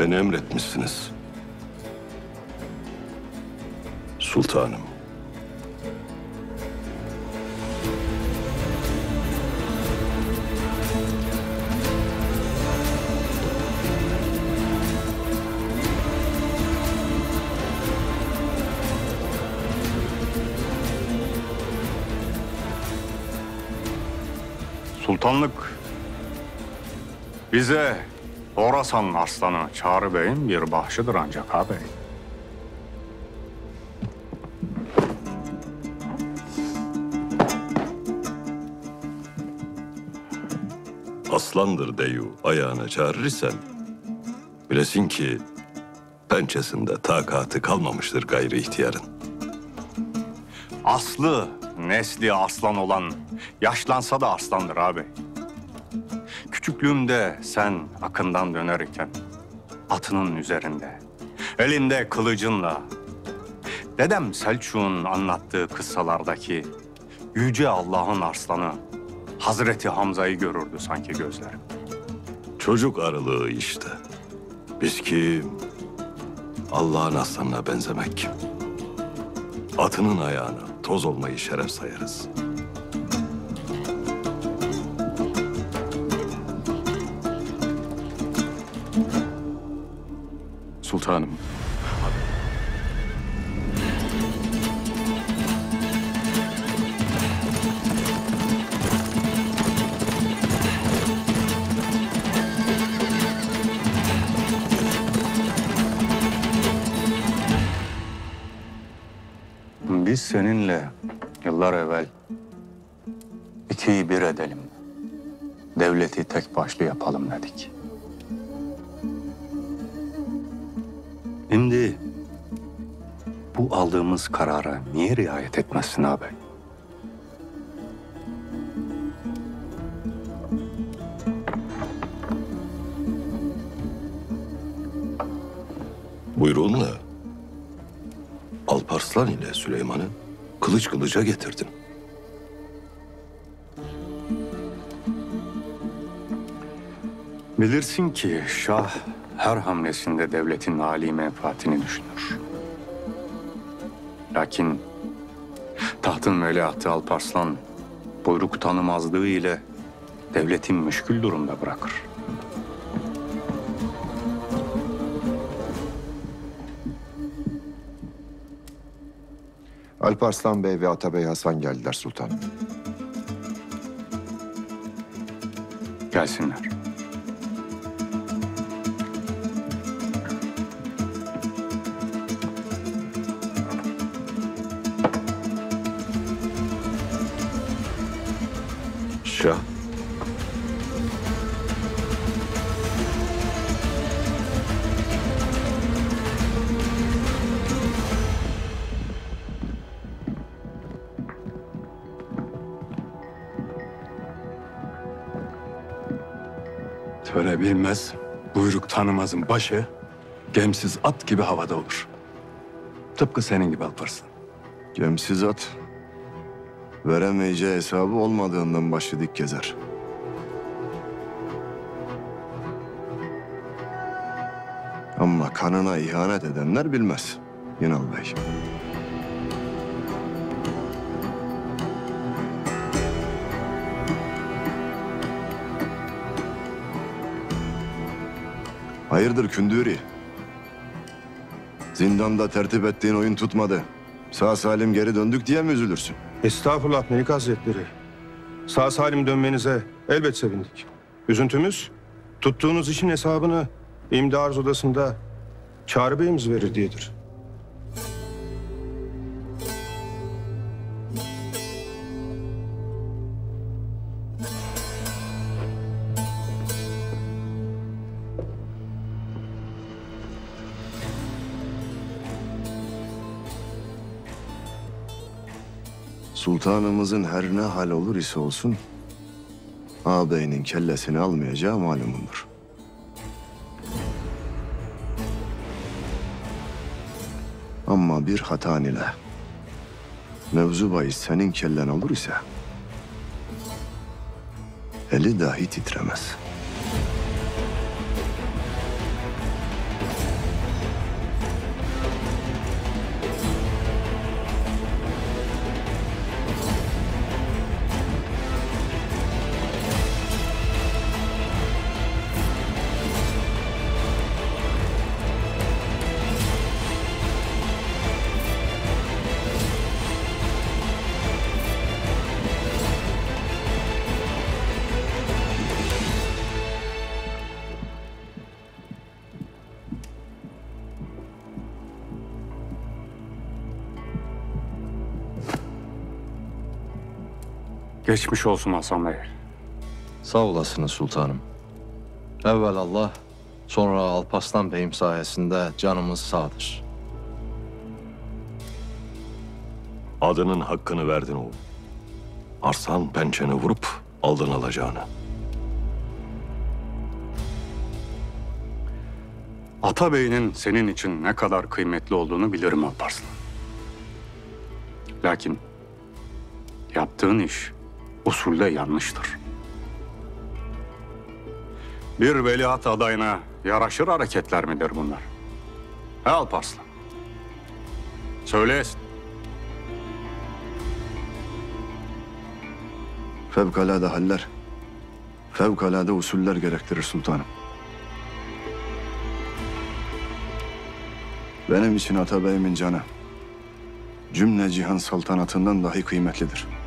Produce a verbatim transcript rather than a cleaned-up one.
Beni emretmişsiniz. Sultanım. Sultanlık bize Horasan Arslanı Çağrı Bey'in bir bahşidir ancak ağabey. Aslandır deyu ayağına çağırırsan, bilesin ki pençesinde takatı kalmamıştır gayri ihtiyarın. Aslı, nesli aslan olan, yaşlansa da aslandır ağabey. Küçüklüğümde sen akından dönerken, atının üzerinde, elinde kılıcınla, dedem Selçuk'un anlattığı kıssalardaki yüce Allah'ın arslanı, Hazreti Hamza'yı görürdü sanki gözlerim. Çocuk arılığı işte. Biz ki Allah'ın aslanına benzemek, atının ayağına toz olmayı şeref sayarız. Sultanım. Biz seninle yıllar evvel ikiyi bir edelim, devleti tek başlı yapalım dedik. Şimdi bu aldığımız karara niye riayet etmezsin ağabey? Buyruğunla Alparslan ile Süleyman'ı kılıç kılıca getirdin. Bilirsin ki şah her hamlesinde devletin âli menfaatini düşünür. Lakin tahtın veliahtı Alparslan buyruk tanımazlığı ile devletin müşkül durumda bırakır. Alparslan Bey ve Atabey Hasan geldiler sultanım. Gelsinler. Şah. Töre bilmez, buyruk tanımazın başı gemsiz at gibi havada olur. Tıpkı senin gibi Alparslan. Gemsiz at, veremeyeceği hesabı olmadığından başı dik gezer. Ama kanına ihanet edenler bilmez Yinal Bey. Hayırdır Kündürü? Zindanda tertip ettiğin oyun tutmadı. Sağ salim geri döndük diye mi üzülürsün? Estağfurullah Melik Hazretleri. Sağ salim dönmenize elbet sevindik. Üzüntümüz tuttuğunuz işin hesabını İmdi Arz Odası'nda Çağrı Bey'imiz verir diyedir. Sultanımızın her ne hal olur ise olsun, ağabeyinin kellesini almayacağı malumundur. Ama bir hatan ile mevzu bahis senin kellen olur ise eli dahi titremez. Geçmiş olsun Hasan Bey. Sağ olasınız sultanım. Evvel Allah, sonra Alparslan Bey'im sayesinde canımız sağdır. Adının hakkını verdin oğul. Arslan pençeni vurup aldın alacağını. Atabey'in senin için ne kadar kıymetli olduğunu bilirim Alparslan. Lakin yaptığın iş usulde yanlıştır. Bir veliaht adayına yaraşır hareketler midir bunlar? He Alparslan? Söyleyesin. Fevkalade haller, fevkalade usuller gerektirir sultanım. Benim için Atabey'imin canı, cümle cihan saltanatından dahi kıymetlidir.